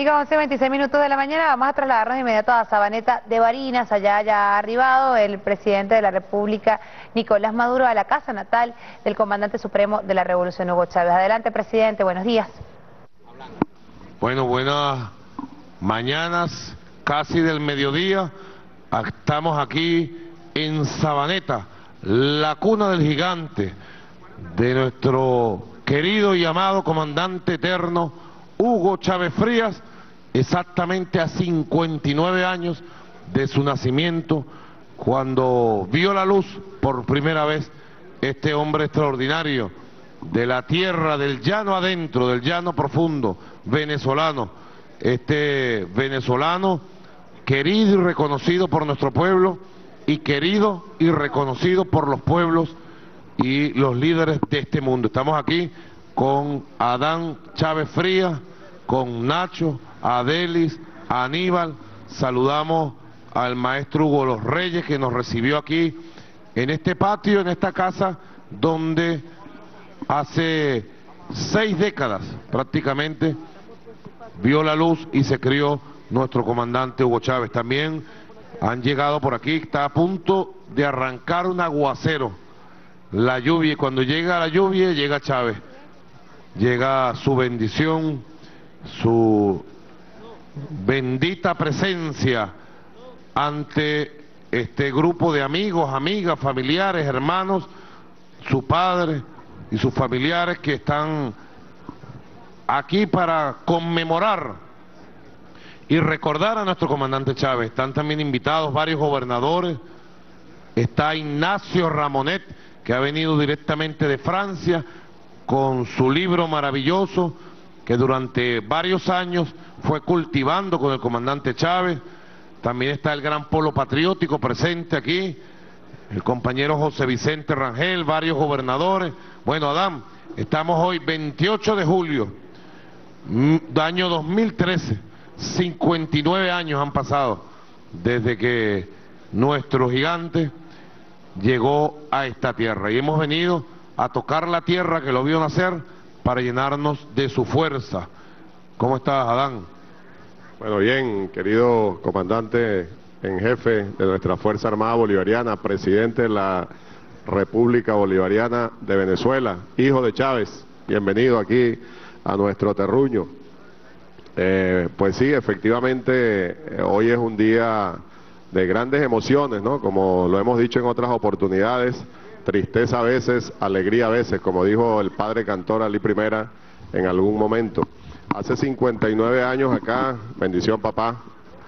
Amigos, 11:26 de la mañana, vamos a trasladarnos de inmediato a Sabaneta de Barinas. Allá ya ha arribado el presidente de la República, Nicolás Maduro, a la casa natal del comandante supremo de la Revolución, Hugo Chávez. Adelante, presidente, buenos días. Bueno, buenas mañanas, casi del mediodía. Estamos aquí en Sabaneta, la cuna del gigante, de nuestro querido y amado comandante eterno, Hugo Chávez Frías, exactamente a 59 años de su nacimiento, cuando vio la luz por primera vez este hombre extraordinario de la tierra, del llano adentro, del llano profundo, venezolano, este venezolano querido y reconocido por nuestro pueblo, y querido y reconocido por los pueblos y los líderes de este mundo. Estamos aquí con Adán Chávez Frías, con Nacho, Adelis, Aníbal. Saludamos al maestro Hugo Los Reyes, que nos recibió aquí en este patio, en esta casa, donde hace 6 décadas prácticamente vio la luz y se crió nuestro comandante Hugo Chávez. También han llegado por aquí, está a punto de arrancar un aguacero, la lluvia, y cuando llega la lluvia llega Chávez, llega su bendición, su bendita presencia ante este grupo de amigos, amigas, familiares, hermanos, su padre y sus familiares que están aquí para conmemorar y recordar a nuestro comandante Chávez. Están también invitados varios gobernadores, está Ignacio Ramonet, que ha venido directamente de Francia con su libro maravilloso que durante varios años fue cultivando con el comandante Chávez. También está el gran polo patriótico presente aquí, el compañero José Vicente Rangel, varios gobernadores. Bueno, Adán, estamos hoy 28 de julio, año 2013, 59 años han pasado desde que nuestro gigante llegó a esta tierra, y hemos venido a tocar la tierra que lo vio nacer para llenarnos de su fuerza. ¿Cómo estás, Adán? Bueno, bien, querido comandante en jefe de nuestra Fuerza Armada Bolivariana, presidente de la República Bolivariana de Venezuela, hijo de Chávez, bienvenido aquí a nuestro terruño. Pues sí, efectivamente, hoy es un día de grandes emociones, ¿no? Como lo hemos dicho en otras oportunidades, tristeza a veces, alegría a veces, como dijo el padre cantor Ali Primera en algún momento. Hace 59 años acá, bendición papá,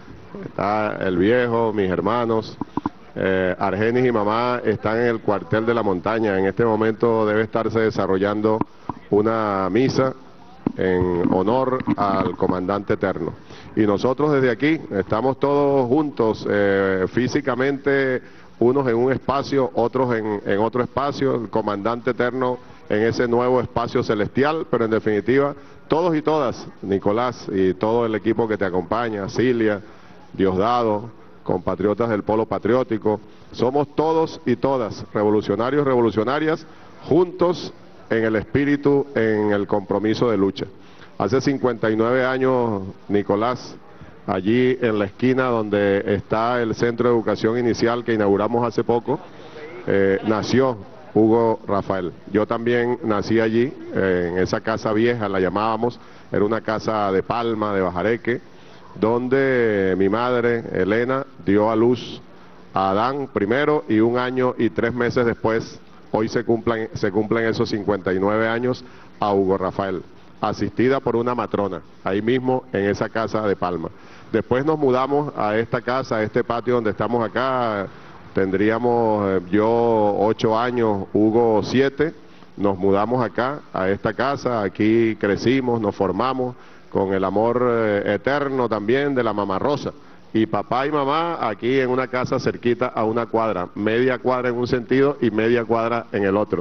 está el viejo, mis hermanos, Argenis y mamá están en el cuartel de la montaña. En este momento debe estarse desarrollando una misa en honor al comandante eterno. Y nosotros desde aquí estamos todos juntos, físicamente, unos en un espacio, otros en otro espacio, el comandante eterno en ese nuevo espacio celestial, pero en definitiva, todos y todas, Nicolás y todo el equipo que te acompaña, Cilia, Diosdado, compatriotas del Polo Patriótico, somos todos y todas revolucionarios, revolucionarias, juntos en el espíritu, en el compromiso de lucha. Hace 59 años, Nicolás, allí en la esquina donde está el Centro de Educación Inicial que inauguramos hace poco, nació Hugo Rafael. Yo también nací allí, en esa casa vieja, la llamábamos, era una casa de palma, de bajareque, donde mi madre, Elena, dio a luz a Adán primero, y 1 año y 3 meses después, hoy se cumplen esos 59 años, a Hugo Rafael, asistida por una matrona, ahí mismo en esa casa de palma. Después nos mudamos a esta casa, a este patio donde estamos acá. Tendríamos yo 8 años, Hugo 7, nos mudamos acá, a esta casa, aquí crecimos, nos formamos con el amor eterno también de la mamá Rosa. Y papá y mamá aquí en una casa cerquita a 1 cuadra, media cuadra en un sentido y media cuadra en el otro.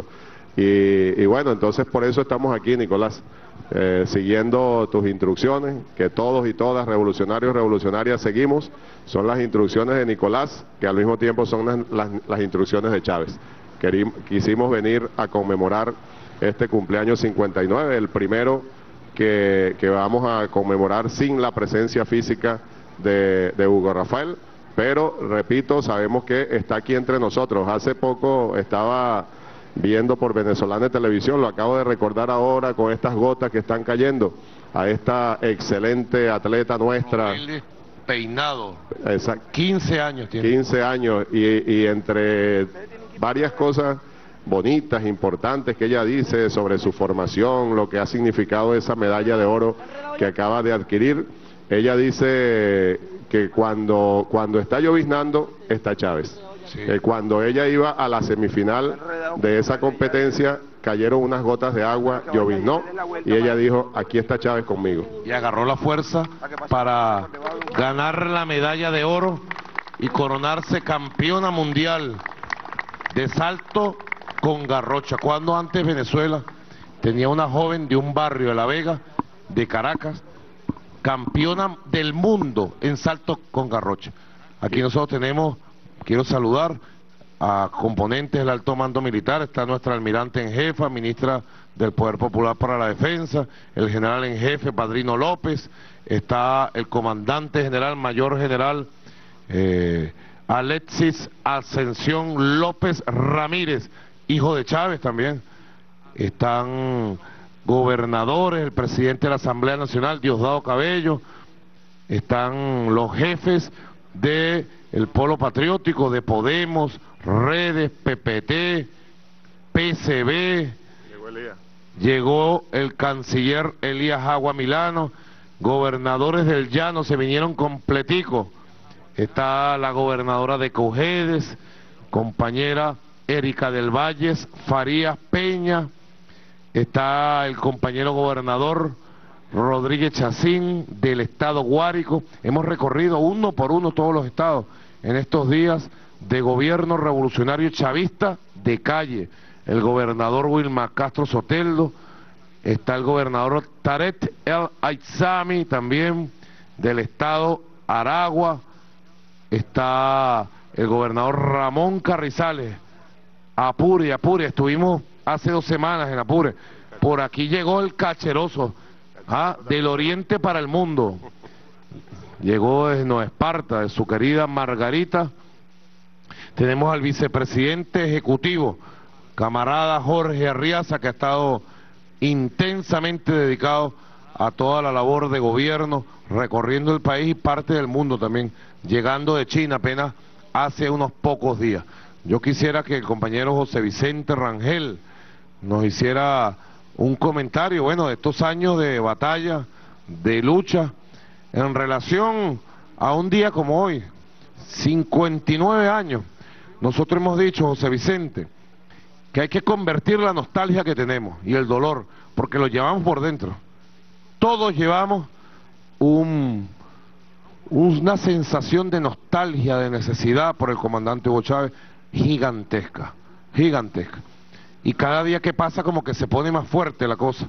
Y bueno, entonces por eso estamos aquí, Nicolás, siguiendo tus instrucciones, que todos y todas, revolucionarios, revolucionarias, seguimos. Son las instrucciones de Nicolás, que al mismo tiempo son las instrucciones de Chávez. Quisimos venir a conmemorar este cumpleaños 59, el primero que vamos a conmemorar sin la presencia física de Hugo Rafael, pero repito, sabemos que está aquí entre nosotros. Hace poco estaba viendo por Venezolana Televisión, lo acabo de recordar ahora con estas gotas que están cayendo, a esta excelente atleta nuestra. Peinado. Exacto. 15 años tiene. 15 años y entre varias cosas bonitas, importantes que ella dice sobre su formación, lo que ha significado esa medalla de oro que acaba de adquirir, ella dice que cuando está lloviznando está Chávez. Sí. Cuando ella iba a la semifinal de esa competencia, cayeron unas gotas de agua, lloviznó, y ella dijo, aquí está Chávez conmigo. Y agarró la fuerza para ganar la medalla de oro y coronarse campeona mundial de salto con garrocha. Cuando antes Venezuela tenía una joven de un barrio de La Vega, de Caracas, campeona del mundo en salto con garrocha. Aquí nosotros tenemos, quiero saludar a componentes del alto mando militar. Está nuestra almirante en jefa, ministra del Poder Popular para la Defensa, el general en jefe Padrino López, está el comandante general, mayor general Alexis Ascensión López Ramírez, hijo de Chávez también. Están gobernadores, el presidente de la Asamblea Nacional, Diosdado Cabello, están los jefes de el Polo Patriótico, de Podemos, Redes, PPT, PCB, llegó el canciller Elías Agua Milano, gobernadores del Llano se vinieron completico, está la gobernadora de Cojedes, compañera Erika del Valles, Farías Peña, está el compañero gobernador Rodríguez Chacín del estado Guárico. Hemos recorrido uno por uno todos los estados en estos días de gobierno revolucionario chavista de calle. El gobernador Wilmar Castro Soteldo, está el gobernador Tarek El Aizami también del estado Aragua, está el gobernador Ramón Carrizales, Apure, estuvimos hace 2 semanas en Apure. Por aquí llegó el cacheroso, del oriente para el mundo. Llegó desde Nueva Esparta, de su querida Margarita. Tenemos al vicepresidente ejecutivo, camarada Jorge Arriaza, que ha estado intensamente dedicado a toda la labor de gobierno, recorriendo el país y parte del mundo también, llegando de China apenas hace unos pocos días. Yo quisiera que el compañero José Vicente Rangel nos hiciera un comentario, bueno, de estos años de batalla, de lucha, en relación a un día como hoy, 59 años. Nosotros hemos dicho, José Vicente, que hay que convertir la nostalgia que tenemos y el dolor, porque lo llevamos por dentro. Todos llevamos una sensación de nostalgia, de necesidad por el comandante Hugo Chávez, gigantesca, gigantesca. Y cada día que pasa como que se pone más fuerte la cosa.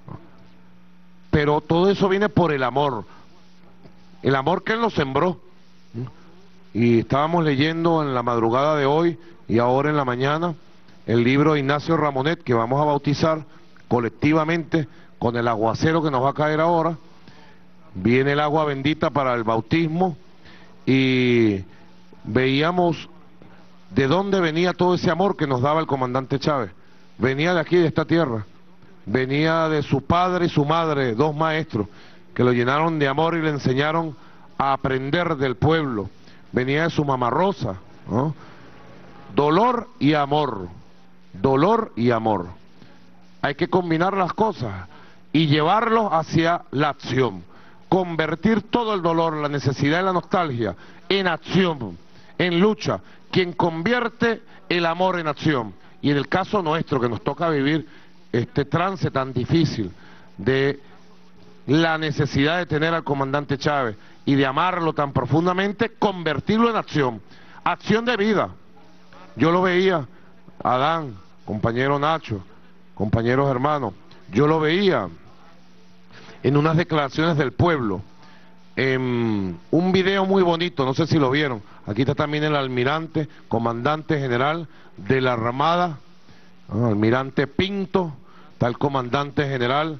Pero todo eso viene por el amor que él nos sembró. Y estábamos leyendo en la madrugada de hoy y ahora en la mañana el libro de Ignacio Ramonet, que vamos a bautizar colectivamente con el aguacero que nos va a caer ahora. Viene el agua bendita para el bautismo y veíamos de dónde venía todo ese amor que nos daba el comandante Chávez. Venía de aquí, de esta tierra, venía de su padre y su madre, 2 maestros que lo llenaron de amor y le enseñaron a aprender del pueblo. Venía de su mamá Rosa, ¿no? Dolor y amor, dolor y amor. Hay que combinar las cosas y llevarlos hacia la acción, convertir todo el dolor, la necesidad y la nostalgia en acción, en lucha. Quien convierte el amor en acción, y en el caso nuestro que nos toca vivir este trance tan difícil de la necesidad de tener al comandante Chávez y de amarlo tan profundamente, convertirlo en acción, acción de vida. Yo lo veía, Adán, compañero Nacho, compañeros hermanos, yo lo veía en unas declaraciones del pueblo, en un video muy bonito, no sé si lo vieron. Aquí está también el almirante, comandante general de la Armada, almirante Pinto, está el comandante general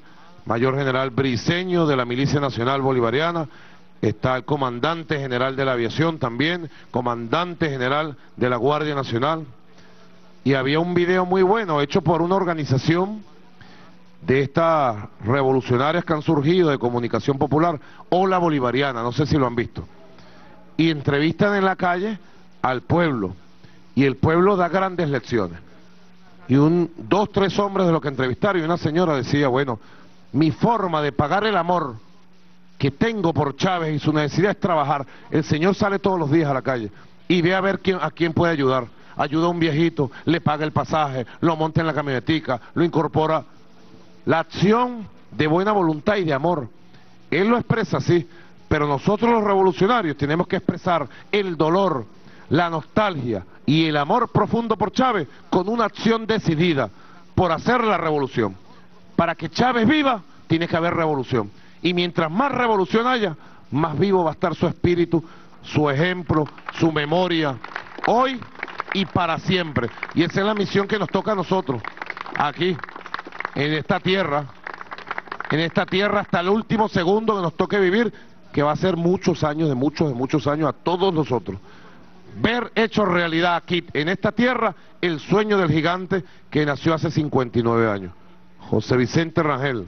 Mayor General Briceño de la Milicia Nacional Bolivariana, está el Comandante General de la Aviación también, Comandante General de la Guardia Nacional, y había un video muy bueno hecho por una organización de estas revolucionarias que han surgido de comunicación popular, Ola Bolivariana, no sé si lo han visto, y entrevistan en la calle al pueblo, y el pueblo da grandes lecciones, y dos, tres hombres de los que entrevistaron, y una señora decía, bueno, mi forma de pagar el amor que tengo por Chávez y su necesidad es trabajar. El señor sale todos los días a la calle y ve a ver a quién puede ayudar. Ayuda a un viejito, le paga el pasaje, lo monta en la camionetica, lo incorpora. La acción de buena voluntad y de amor. Él lo expresa así, pero nosotros los revolucionarios tenemos que expresar el dolor, la nostalgia y el amor profundo por Chávez con una acción decidida por hacer la revolución. Para que Chávez viva, tiene que haber revolución. Y mientras más revolución haya, más vivo va a estar su espíritu, su ejemplo, su memoria, hoy y para siempre. Y esa es la misión que nos toca a nosotros, aquí, en esta tierra hasta el último segundo que nos toque vivir, que va a ser muchos años, de muchos años a todos nosotros. Ver hecho realidad aquí, en esta tierra, el sueño del gigante que nació hace 59 años. José Vicente Rangel.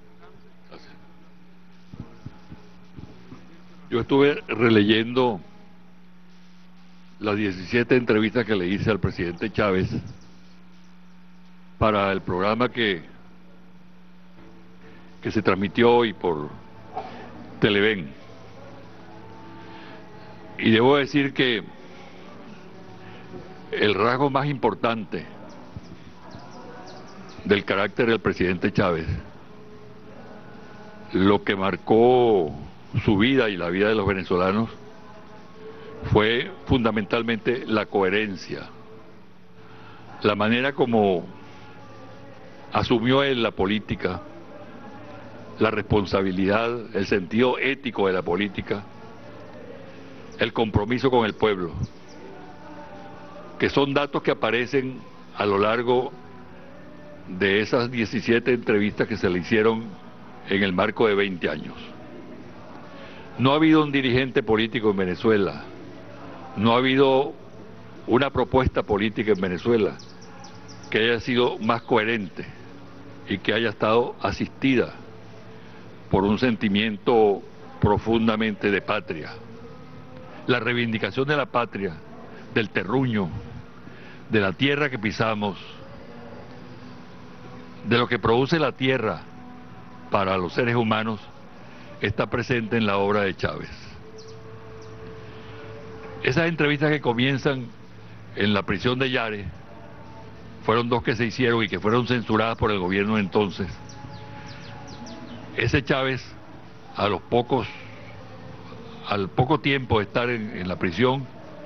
Yo estuve releyendo las 17 entrevistas que le hice al presidente Chávez para el programa que se transmitió hoy por Televen. Y debo decir que el rasgo más importante del carácter del presidente Chávez, lo que marcó su vida y la vida de los venezolanos, fue fundamentalmente la coherencia, la manera como asumió él la política, la responsabilidad, el sentido ético de la política, el compromiso con el pueblo, que son datos que aparecen a lo largo de esas 17 entrevistas que se le hicieron en el marco de 20 años. No ha habido un dirigente político en Venezuela, no ha habido una propuesta política en Venezuela que haya sido más coherente y que haya estado asistida por un sentimiento profundamente de patria. La reivindicación de la patria, del terruño, de la tierra que pisamos, de lo que produce la tierra para los seres humanos, está presente en la obra de Chávez. Esas entrevistas que comienzan en la prisión de Yare, fueron dos que se hicieron y que fueron censuradas por el gobierno de entonces. Ese Chávez, al poco tiempo de estar en la prisión,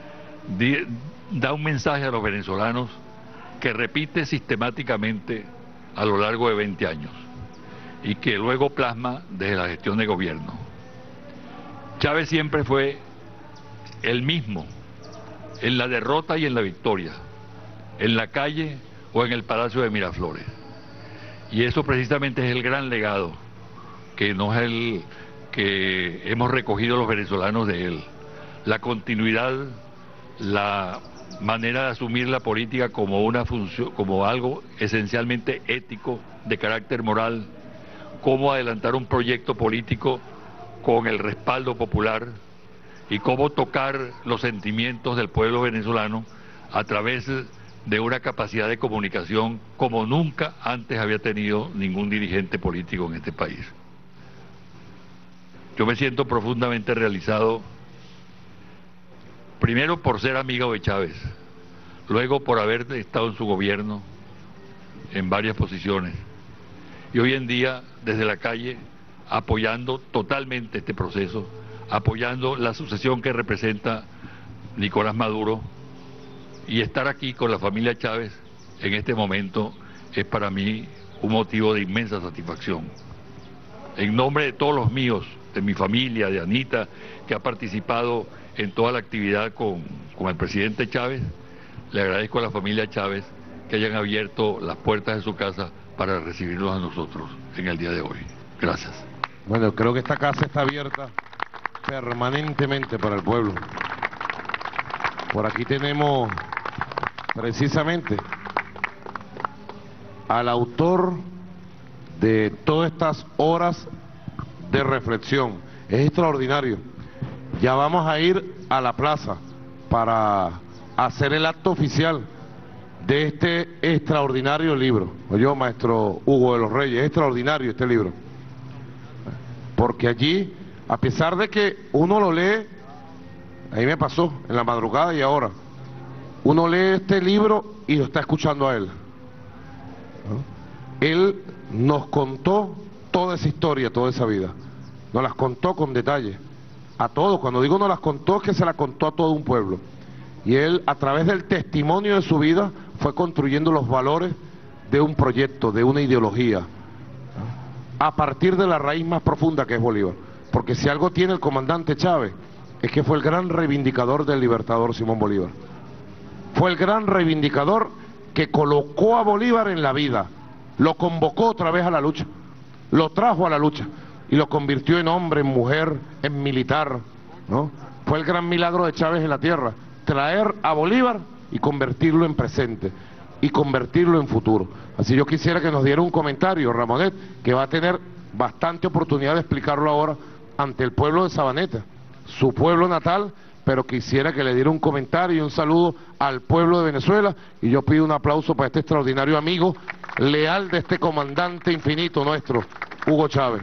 da un mensaje a los venezolanos que repite sistemáticamente a lo largo de 20 años y que luego plasma desde la gestión de gobierno. Chávez siempre fue el mismo, en la derrota y en la victoria, en la calle o en el Palacio de Miraflores. Y eso precisamente es el gran legado que que hemos recogido los venezolanos de él. La continuidad, la manera de asumir la política como una función, como algo esencialmente ético, de carácter moral, cómo adelantar un proyecto político con el respaldo popular y cómo tocar los sentimientos del pueblo venezolano a través de una capacidad de comunicación como nunca antes había tenido ningún dirigente político en este país. Yo me siento profundamente realizado, primero por ser amigo de Chávez, luego por haber estado en su gobierno en varias posiciones y hoy en día desde la calle apoyando totalmente este proceso, apoyando la sucesión que representa Nicolás Maduro, y estar aquí con la familia Chávez en este momento es para mí un motivo de inmensa satisfacción. En nombre de todos los míos, de mi familia, de Anita, que ha participado en toda la actividad con el presidente Chávez, le agradezco a la familia Chávez que hayan abierto las puertas de su casa para recibirnos a nosotros en el día de hoy. Gracias. Bueno, creo que esta casa está abierta permanentemente para el pueblo. Por aquí tenemos precisamente al autor de todas estas horas de reflexión. Es extraordinario. Ya vamos a ir a la plaza para hacer el acto oficial de este extraordinario libro. Oye, maestro Hugo de los Reyes, es extraordinario este libro. Porque allí, a pesar de que uno lo lee, ahí me pasó, en la madrugada y ahora, uno lee este libro y lo está escuchando a él. Él nos contó toda esa historia, toda esa vida. Nos las contó con detalle. A todos, cuando digo nos las contó, es que se la contó a todo un pueblo. Y él, a través del testimonio de su vida, fue construyendo los valores de un proyecto, de una ideología, a partir de la raíz más profunda que es Bolívar. Porque si algo tiene el comandante Chávez, es que fue el gran reivindicador del libertador Simón Bolívar. Fue el gran reivindicador que colocó a Bolívar en la vida, lo convocó otra vez a la lucha, lo trajo a la lucha y lo convirtió en hombre, en mujer, en militar, ¿no? Fue el gran milagro de Chávez en la tierra, traer a Bolívar y convertirlo en presente y convertirlo en futuro. Así yo quisiera que nos diera un comentario, Ramonet, que va a tener bastante oportunidad de explicarlo ahora ante el pueblo de Sabaneta, su pueblo natal, pero quisiera que le diera un comentario y un saludo al pueblo de Venezuela, y yo pido un aplauso para este extraordinario amigo, leal de este comandante infinito nuestro, Hugo Chávez.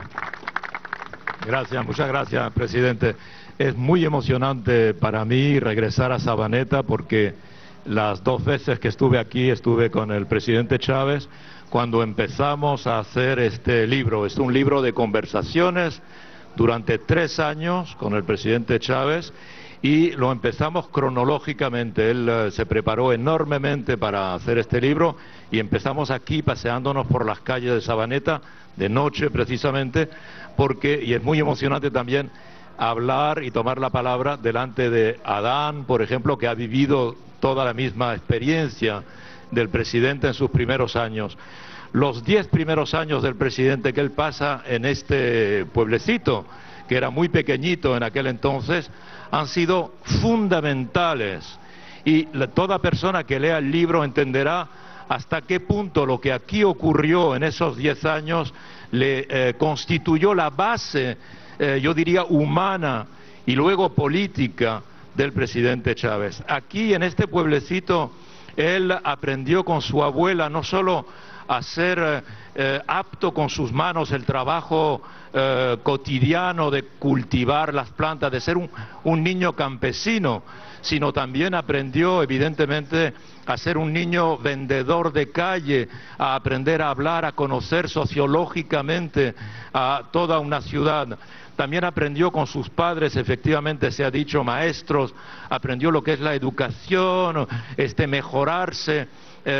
Gracias, muchas gracias, presidente. Es muy emocionante para mí regresar a Sabaneta porque las 2 veces que estuve aquí estuve con el presidente Chávez cuando empezamos a hacer este libro. Es un libro de conversaciones durante 3 años con el presidente Chávez y lo empezamos cronológicamente. Él se preparó enormemente para hacer este libro y empezamos aquí paseándonos por las calles de Sabaneta, de noche precisamente, y es muy emocionante también hablar y tomar la palabra delante de Adán, por ejemplo, que ha vivido toda la misma experiencia del presidente en sus primeros años. Los 10 primeros años del presidente que él pasa en este pueblecito, que era muy pequeñito en aquel entonces, han sido fundamentales. Y toda persona que lea el libro entenderá hasta qué punto lo que aquí ocurrió en esos 10 años le constituyó la base, yo diría humana y luego política del presidente Chávez. Aquí en este pueblecito él aprendió con su abuela no solo a ser apto con sus manos el trabajo cotidiano de cultivar las plantas, de ser un niño campesino, sino también aprendió evidentemente a ser un niño vendedor de calle, a aprender a hablar, a conocer sociológicamente a toda una ciudad. También aprendió con sus padres, efectivamente se ha dicho, maestros, aprendió lo que es la educación, mejorarse,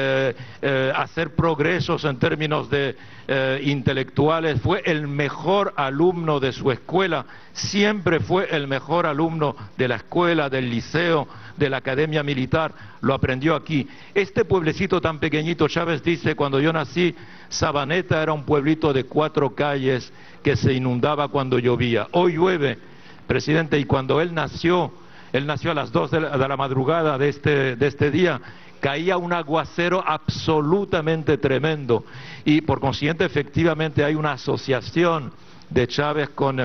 hacer progresos en términos de intelectuales. Fue el mejor alumno de su escuela, siempre fue el mejor alumno de la escuela, del liceo, de la academia militar, lo aprendió aquí. Este pueblecito tan pequeñito, Chávez dice, cuando yo nací, Sabaneta era un pueblito de 4 calles que se inundaba cuando llovía. Hoy llueve, presidente, y cuando él nació a las 2 de la madrugada de este día, caía un aguacero absolutamente tremendo y por consiguiente efectivamente hay una asociación de Chávez con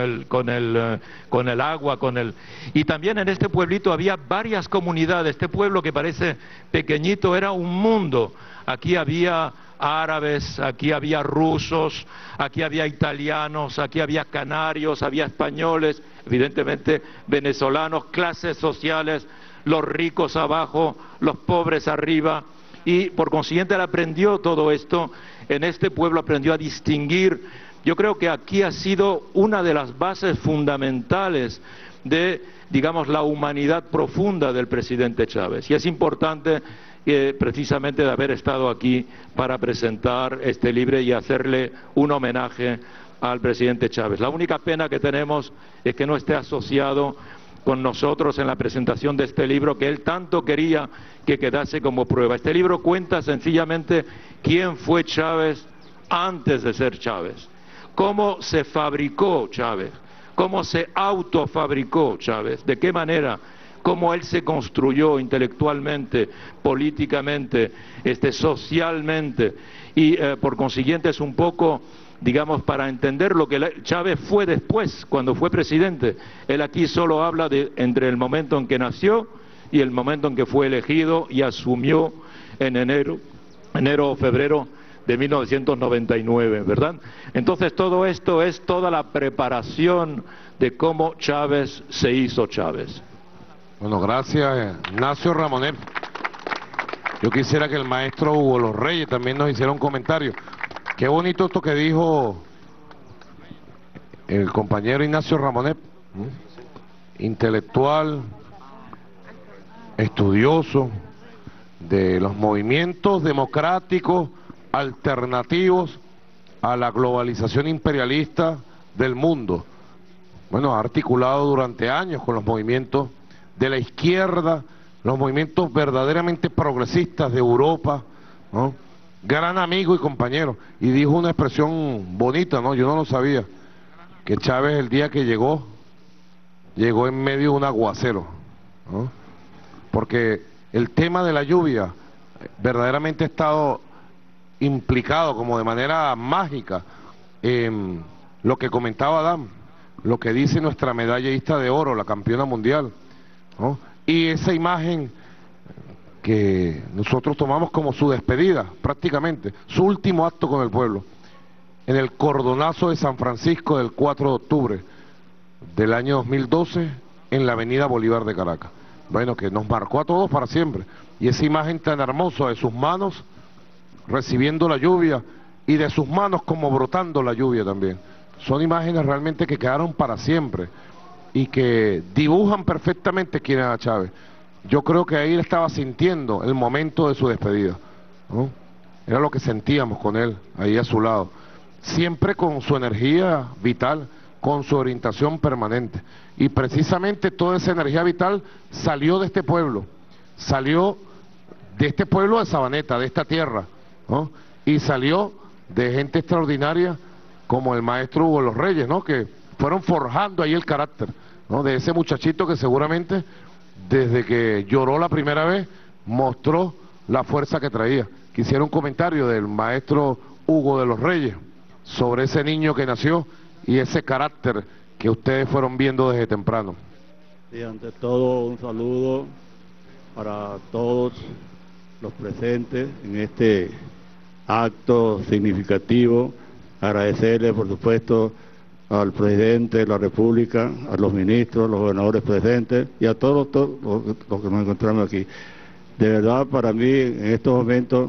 el agua, y también en este pueblito había varias comunidades. Este pueblo que parece pequeñito era un mundo. Aquí había árabes, aquí había rusos, aquí había italianos, aquí había canarios, había españoles, evidentemente venezolanos, clases sociales, los ricos abajo, los pobres arriba, y por consiguiente él aprendió todo esto. En este pueblo aprendió a distinguir. Yo creo que aquí ha sido una de las bases fundamentales de, digamos, la humanidad profunda del presidente Chávez, y es importante precisamente de haber estado aquí para presentar este libro y hacerle un homenaje al presidente Chávez. La única pena que tenemos es que no esté asociado con nosotros en la presentación de este libro que él tanto quería que quedase como prueba. Este libro cuenta sencillamente quién fue Chávez antes de ser Chávez, cómo se fabricó Chávez, cómo se autofabricó Chávez, de qué manera, cómo él se construyó intelectualmente, políticamente, socialmente, y por consiguiente es un poco, digamos, para entender lo que Chávez fue después, cuando fue presidente. Él aquí solo habla de entre el momento en que nació y el momento en que fue elegido y asumió en enero o febrero de 1999, ¿verdad? Entonces todo esto es toda la preparación de cómo Chávez se hizo Chávez. Bueno, gracias, Ignacio Ramonet. Yo quisiera que el maestro Hugo Los Reyes también nos hiciera un comentario. Qué bonito esto que dijo el compañero Ignacio Ramonet, intelectual, estudioso de los movimientos democráticos alternativos a la globalización imperialista del mundo. Bueno, ha articulado durante años con los movimientos de la izquierda, los movimientos verdaderamente progresistas de Europa, ¿no? Gran amigo y compañero, y dijo una expresión bonita, ¿no? Yo no lo sabía, que Chávez el día que llegó en medio de un aguacero, ¿no? Porque el tema de la lluvia verdaderamente ha estado implicado como de manera mágica en lo que comentaba Adán, lo que dice nuestra medallista de oro, la campeona mundial, ¿no? Y esa imagen que nosotros tomamos como su despedida, prácticamente, su último acto con el pueblo, en el cordonazo de San Francisco del 4 de octubre del año 2012, en la avenida Bolívar de Caracas. Bueno, que nos marcó a todos para siempre. Y esa imagen tan hermosa de sus manos recibiendo la lluvia y de sus manos como brotando la lluvia también. Son imágenes realmente que quedaron para siempre y que dibujan perfectamente quién era Chávez. Yo creo que ahí él estaba sintiendo el momento de su despedida, ¿no? Era lo que sentíamos con él, ahí a su lado. Siempre con su energía vital, con su orientación permanente. Y precisamente toda esa energía vital salió de este pueblo, salió de este pueblo de Sabaneta, de esta tierra, ¿no? Y salió de gente extraordinaria como el maestro Hugo Los Reyes, ¿no? Que fueron forjando ahí el carácter, ¿no? De ese muchachito que seguramente desde que lloró la primera vez mostró la fuerza que traía. Quisiera un comentario del maestro Hugo de Los Reyes sobre ese niño que nació y ese carácter que ustedes fueron viendo desde temprano. Sí, ante todo un saludo para todos los presentes en este acto significativo. Agradecerle, por supuesto, al presidente de la República, a los ministros, a los gobernadores presentes y a todos los que nos encontramos aquí. De verdad, para mí, en estos momentos,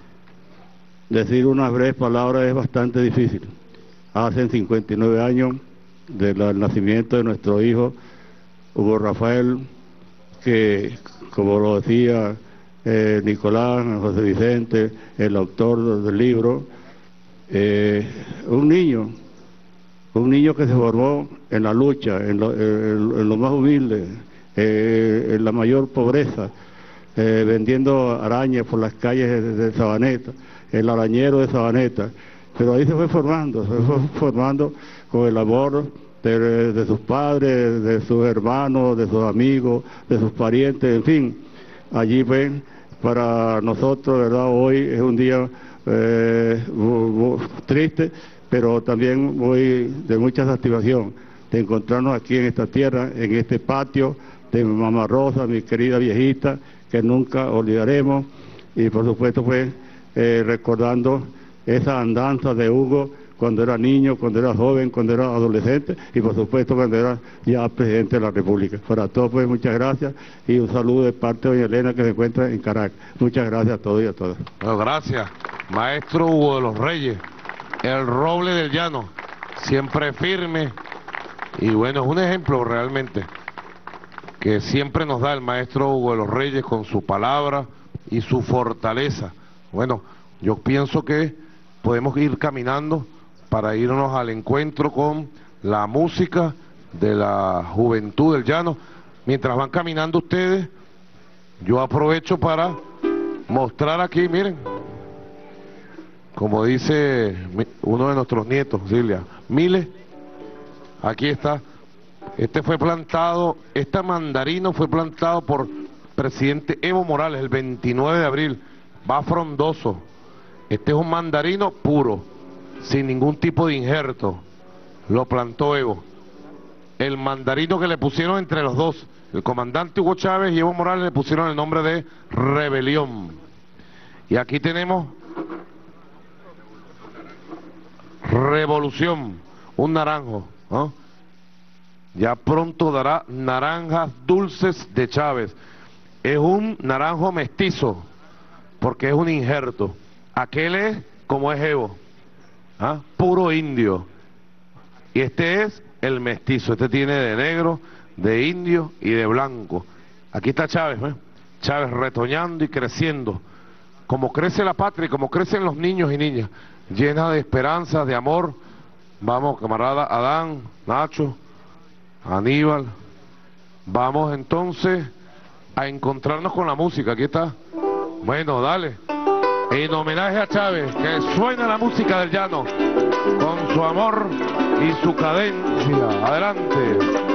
decir unas breves palabras es bastante difícil. Hace 59 años del nacimiento de nuestro hijo, Hugo Rafael, que, como lo decía Nicolás, José Vicente, el autor del libro, un niño que se formó en la lucha, en lo más humilde, en la mayor pobreza, vendiendo arañas por las calles de Sabaneta, el arañero de Sabaneta, pero ahí se fue formando con el amor de sus padres, de sus hermanos, de sus amigos, de sus parientes, en fin. Allí ven, para nosotros, ¿verdad? Hoy es un día triste, pero también muy de mucha satisfacción de encontrarnos aquí en esta tierra, en este patio de Mamá Rosa, mi querida viejita, que nunca olvidaremos, y por supuesto pues recordando esa andanza de Hugo cuando era niño, cuando era joven, cuando era adolescente y por supuesto cuando era ya presidente de la República. Para todos pues muchas gracias y un saludo de parte de doña Elena que se encuentra en Caracas. Muchas gracias a todos y a todas. Bueno, gracias, maestro Hugo de Los Reyes, el roble del llano, siempre firme y bueno, es un ejemplo realmente que siempre nos da el maestro Hugo de Los Reyes con su palabra y su fortaleza. Bueno, yo pienso que podemos ir caminando para irnos al encuentro con la música de la juventud del llano. Mientras van caminando ustedes, yo aprovecho para mostrar aquí, miren, como dice uno de nuestros nietos, Silvia, Miles, aquí está. Este mandarino fue plantado por presidente Evo Morales el 29 de abril, va frondoso. Este es un mandarino puro, sin ningún tipo de injerto, lo plantó Evo. El mandarino que le pusieron entre los dos, el comandante Hugo Chávez y Evo Morales, le pusieron el nombre de Rebelión. Y aquí tenemos Revolución, un naranjo, ¿no? Ya pronto dará naranjas dulces de Chávez. Es un naranjo mestizo, porque es un injerto. Aquel es como es Evo, ¿ah? Puro indio. Y este es el mestizo, este tiene de negro, de indio y de blanco. Aquí está Chávez, ¿eh? Chávez retoñando y creciendo, como crece la patria y como crecen los niños y niñas, llena de esperanzas, de amor. Vamos, camarada Adán, Nacho, Aníbal, vamos entonces a encontrarnos con la música. Aquí está. Bueno, dale. En homenaje a Chávez, que suena la música del llano, con su amor y su cadencia. Adelante.